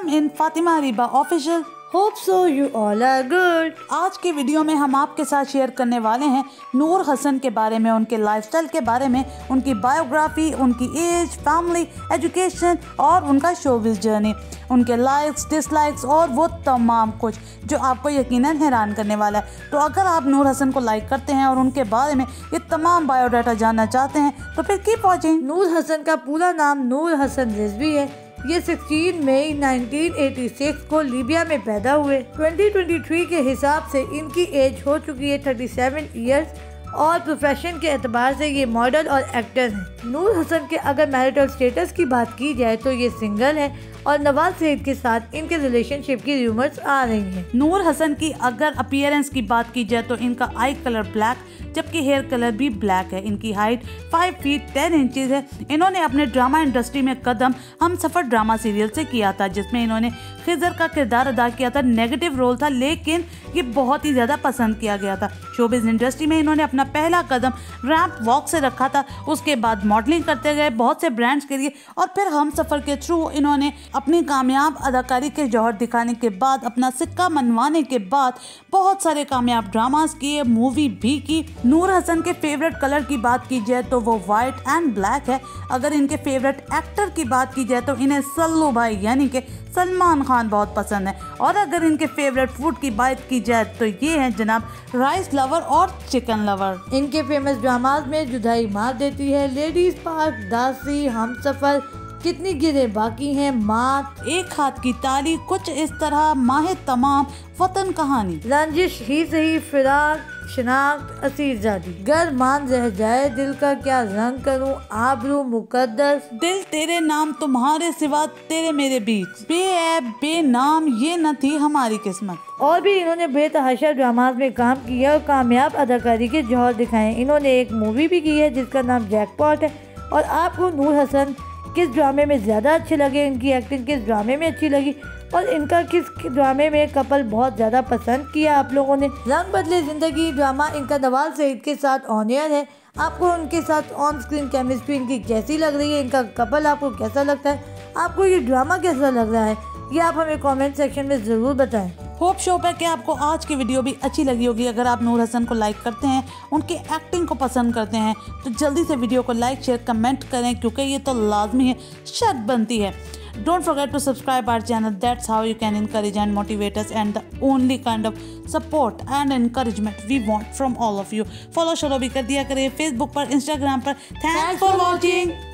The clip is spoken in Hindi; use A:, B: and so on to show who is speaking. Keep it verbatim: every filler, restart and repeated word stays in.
A: in Fatima Ariba Official.
B: Hope so you all are good.
A: आज के वीडियो में हम आपके साथ शेयर करने वाले हैं नूर हसन के बारे में, उनके लाइफस्टाइल के बारे में, उनकी बायोग्राफी, उनकी एज, फैमिली, एजुकेशन और उनका शोबिज़ जर्नी, उनके लाइक्स, डिसलाइक्स और वो तमाम कुछ जो आपको यकीनन हैरान करने वाला है। तो अगर आप नूर हसन को लाइक करते हैं और उनके बारे में ये तमाम बायोडाटा जानना चाहते हैं तो फिर कीप वॉचिंग।
B: नूर हसन का पूरा नाम नूर हसन रिजवी है। ये सोलह मई उन्नीस सौ छियासी को लीबिया में पैदा हुए। दो हज़ार तेईस के हिसाब से इनकी एज हो चुकी है सैंतीस इयर्स और प्रोफेशन के एतबार से ये मॉडल और एक्टर हैं। नूर हसन के अगर मैरिटल स्टेटस की बात की जाए तो ये सिंगल है और नवाज सईद के साथ इनके रिलेशनशिप की रूमर्स आ रही हैं।
A: नूर हसन की अगर अपीयरेंस की बात की जाए तो इनका आई कलर ब्लैक जबकि हेयर कलर भी ब्लैक है। इनकी height five feet ten inches है। इन्होंने अपने ड्रामा इंडस्ट्री में कदम हम सफ़र ड्रामा सीरियल से किया था जिसमें इन्होंने खिजर का किरदार अदा किया था। नेगेटिव रोल था लेकिन ये बहुत ही ज़्यादा पसंद किया गया था। शोबिज़ इंडस्ट्री में इन्होंने अपना पहला कदम रैंप वॉक से रखा था। उसके बाद मॉडलिंग करते गए बहुत से ब्रांड्स के लिए और फिर हम सफ़र के थ्रू इन्होंने अपनी कामयाब अदाकारी के जौहर दिखाने के बाद, अपना सिक्का मनवाने के बाद बहुत सारे कामयाब ड्रामास किए, मूवी भी की। नूर हसन के फेवरेट कलर की बात की जाए तो वो वाइट एंड ब्लैक है। अगर इनके फेवरेट एक्टर की बात की जाए तो इन्हें सल्लू भाई यानी कि सलमान खान बहुत पसंद है। और अगर इनके फेवरेट फूड की बात की जाए तो ये हैं जनाब राइस लवर और चिकन लवर।
B: इनके फेमस ड्रामाज में जुदाई मार देती है, लेडीज पार्क, दासी, हम सफर, कितनी गिरे बाकी हैं, मात,
A: एक हाथ की ताली, कुछ इस तरह, माहे तमाम, वतन कहानी,
B: रंजिश ही सही, फिराक, शनाख्त, असीरजादी, घर मान रह जाए, दिल का क्या रंग करूं, आबरू, मुकद्दस,
A: दिल तेरे नाम तुम्हारे सिवा तेरे मेरे बीच, बेऐब बेनाम, ये न थी हमारी किस्मत।
B: और भी इन्होंने बेतहाशा ड्रामाज में काम किया और कामयाब अदाकारी के जौहर दिखाए। इन्होंने एक मूवी भी की है जिसका नाम जैकपॉट है। और आपको नूर हसन किस ड्रामे में ज़्यादा अच्छे लगे, इनकी एक्टिंग किस ड्रामे में अच्छी लगी और इनका किस ड्रामे में कपल बहुत ज़्यादा पसंद किया आप लोगों ने? रंग बदले ज़िंदगी ड्रामा इनका नवाज सईद के साथ ऑन एयर है। आपको उनके साथ ऑन स्क्रीन केमिस्ट्री इनकी कैसी लग रही है, इनका कपल आपको कैसा लगता है, आपको ये ड्रामा कैसा लग रहा है, ये आप हमें कमेंट सेक्शन में ज़रूर बताएं।
A: होप शॉप है कि आपको आज की वीडियो भी अच्छी लगी होगी। अगर आप नूर हसन को लाइक करते हैं, उनकी एक्टिंग को पसंद करते हैं तो जल्दी से वीडियो को लाइक शेयर कमेंट करें क्योंकि ये तो लाजमी है, शर्त बनती है। Don't forget to subscribe our channel. That's how you can encourage and motivate us, and the only kind of support and encouragement we want from all of you. Follow शुरू भी कर दिया करें फेसबुक पर, इंस्टाग्राम पर। Thanks for watching.